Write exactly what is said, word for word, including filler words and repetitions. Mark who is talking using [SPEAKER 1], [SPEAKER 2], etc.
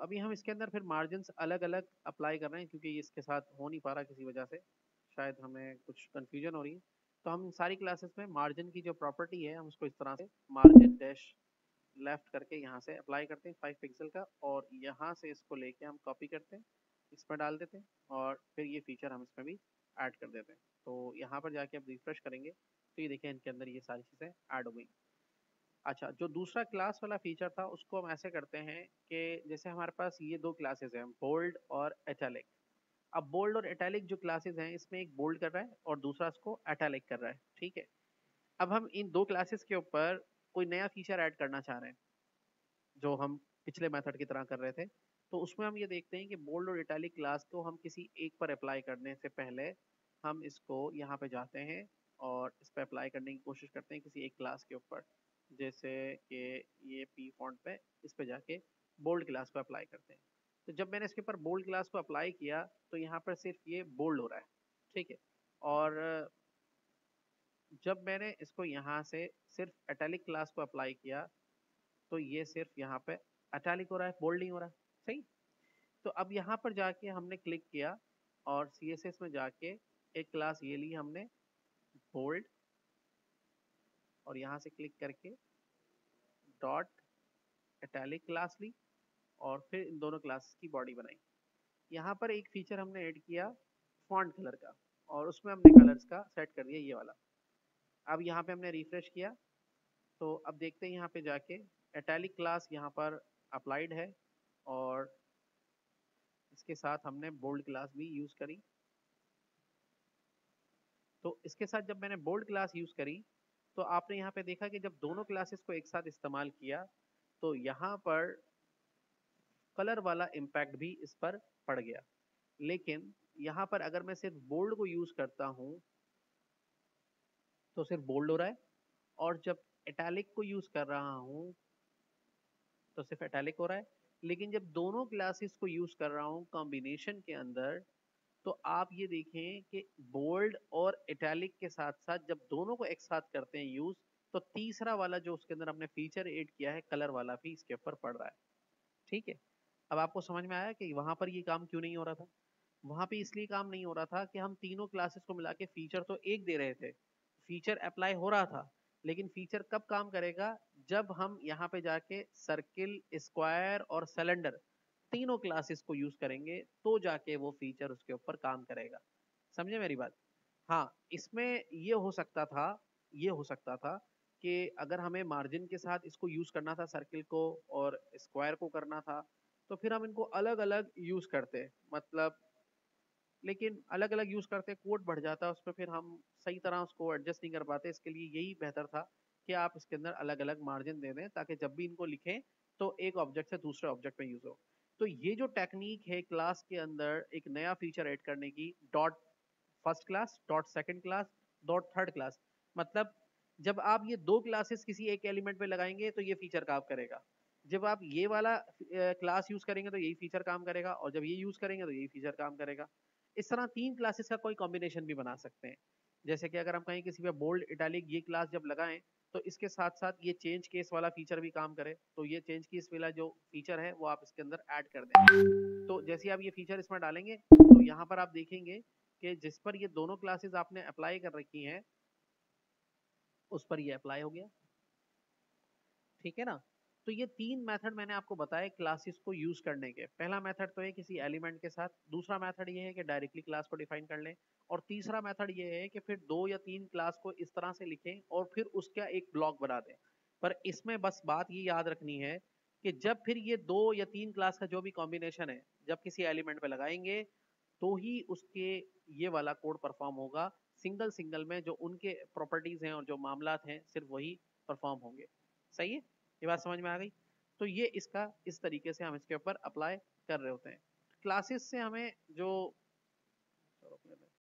[SPEAKER 1] अभी हम इसके अंदर फिर मार्जिन अलग अलग अप्लाई कर रहे हैं, क्योंकि इसके साथ हो नहीं पा रहा किसी वजह से, शायद हमें कुछ कंफ्यूजन हो रही है। तो हम सारी क्लासेस में मार्जिन की जो प्रॉपर्टी है हम उसको इस तरह से मार्जिन डैश लेफ्ट करके यहाँ से अप्लाई करते हैं फाइव पिक्सल का, और यहाँ से इसको लेके हम कॉपी करते हैं, इसमें डाल देते हैं, और फिर ये फीचर हम इसमें भी ऐड कर देते हैं। तो यहाँ पर जाके आप रिफ्रेश करेंगे तो ये देखिए इनके अंदर ये सारी चीज़ें ऐड हो गई। अच्छा, जो दूसरा क्लास वाला फीचर था उसको हम ऐसे करते हैं कि जैसे हमारे पास ये दो क्लासेस हैं, बोल्ड और इटैलिक। अब बोल्ड और इटैलिक जो क्लासेस हैं, इसमें एक बोल्ड कर रहा है और दूसरा इसको इटैलिक कर रहा है, ठीक है। अब हम इन दो क्लासेस के ऊपर कोई नया फीचर ऐड करना चाह रहे हैं, जो हम पिछले मेथड की तरह कर रहे थे। तो उसमें हम ये देखते हैं कि बोल्ड और इटैलिक क्लास को हम किसी एक पर अप्लाई करने से पहले हम इसको यहाँ पे जाते हैं और इस पर अप्लाई करने की कोशिश करते हैं किसी एक क्लास के ऊपर। जैसे कि ये पी फॉन्ट पे इस पे जाके बोल्ड क्लास को अप्लाई करते हैं। तो जब मैंने इसके ऊपर बोल्ड क्लास को अप्लाई किया तो यहाँ पर सिर्फ ये बोल्ड हो रहा है, ठीक है। और जब मैंने इसको यहाँ से सिर्फ इटैलिक क्लास को अप्लाई किया तो ये सिर्फ यहाँ पे इटैलिक हो रहा है, बोल्ड नहीं हो रहा है, सही। तो अब यहाँ पर जाके हमने क्लिक किया और सी एस एस में जाके एक क्लास ये ली हमने बोल्ड, और यहाँ से क्लिक करके डॉट इटैलिक क्लास ली, और फिर इन दोनों क्लासेस की बॉडी बनाई। यहाँ पर एक फीचर हमने ऐड किया फॉन्ट कलर का, और उसमें हमने कलर्स का सेट कर दिया ये वाला। अब यहाँ पे हमने रिफ्रेश किया तो अब देखते हैं यहाँ पे जाके इटैलिक क्लास यहाँ पर अप्लाइड है, और इसके साथ हमने बोल्ड क्लास भी यूज करी। तो इसके साथ जब मैंने बोल्ड क्लास यूज करी तो आपने यहाँ पे देखा कि जब दोनों क्लासेस को एक साथ इस्तेमाल किया तो यहाँ पर कलर वाला इम्पैक्ट भी इस पर पड़ गया। लेकिन यहाँ पर अगर मैं सिर्फ बोल्ड को यूज करता हूँ तो सिर्फ बोल्ड हो रहा है, और जब इटैलिक को यूज कर रहा हूँ तो सिर्फ इटैलिक हो रहा है। लेकिन जब दोनों क्लासेस को यूज कर रहा हूँ कॉम्बिनेशन के अंदर, तो आप ये देखें कि बोल्ड और इटैलिक के साथ साथ जब दोनों को एक साथ करते हैं यूज, तो तीसरा वाला जो उसके अंदर हमने फीचर ऐड किया है कलर वाला भी इसके ऊपर पड़ रहा है, ठीक है। अब आपको समझ में आया कि वहां पर ये काम क्यों नहीं हो रहा था। वहां पे इसलिए काम नहीं हो रहा था कि हम तीनों क्लासेस को मिला के फीचर तो एक दे रहे थे, फीचर अप्लाई हो रहा था, लेकिन फीचर कब काम करेगा, जब हम यहाँ पे जाके सर्किल, स्क्वायर और सिलेंडर तीनों क्लासेस को यूज करेंगे तो जाके वो फीचर उसके ऊपर काम करेगा। समझे मेरी बात। हाँ, इसमें ये हो सकता था, ये हो सकता था कि अगर हमें मार्जिन के साथ इसको यूज करना था, सर्किल को और स्क्वायर को करना था, तो फिर हम इनको अलग अलग यूज करते, मतलब लेकिन अलग अलग यूज करते कोड बढ़ जाता है उसमें, फिर हम सही तरह उसको एडजस्ट नहीं कर पाते। इसके लिए यही बेहतर था कि आप इसके अंदर अलग अलग मार्जिन दे दें, ताकि जब भी इनको लिखें तो एक ऑब्जेक्ट से दूसरे ऑब्जेक्ट में यूज हो। तो ये जो टेक्निक है क्लास के अंदर एक नया फीचर ऐड करने की, dot first class, dot second class, dot third class, मतलब जब आप ये दो क्लासेस किसी एक एलिमेंट में लगाएंगे तो ये फीचर काम करेगा, जब आप ये वाला क्लास यूज करेंगे तो यही फीचर काम करेगा, और जब ये यूज करेंगे तो यही फीचर काम करेगा। इस तरह तीन क्लासेस का कोई कॉम्बिनेशन भी बना सकते हैं। जैसे कि अगर हम कहीं किसी पे बोल्ड इटैलिक ये क्लास जब लगाएं तो इसके साथ साथ ये चेंज केस वाला फीचर भी काम करे, तो ये चेंज केस वाला जो फीचर है वो आप इसके अंदर ऐड कर दें। तो जैसे आप ये फीचर इसमें डालेंगे तो यहाँ पर आप देखेंगे कि जिस पर ये दोनों क्लासेस आपने अप्लाई कर रखी हैं उस पर ये अप्लाई हो गया, ठीक है ना। तो ये तीन मेथड मैंने आपको बताए क्लासेस को यूज करने के। पहला मेथड तो है किसी एलिमेंट के साथ, दूसरा मेथड ये है कि डायरेक्टली क्लास को डिफाइन कर लें, और तीसरा मेथड ये है कि फिर दो या तीन क्लास को इस तरह से लिखें और फिर उसका एक ब्लॉक बना दें। पर इसमें बस बात ये याद रखनी है कि जब फिर ये दो या तीन क्लास का जो भी कॉम्बिनेशन है जब किसी एलिमेंट पे लगाएंगे तो ही उसके ये वाला कोड परफॉर्म होगा। सिंगल सिंगल में जो उनके प्रॉपर्टीज हैं और जो मामलात हैं सिर्फ वही परफॉर्म होंगे। सही है, ये बात समझ में आ गई। तो ये इसका इस तरीके से हम इसके ऊपर अप्लाई कर रहे होते हैं। क्लासेस से हमें जो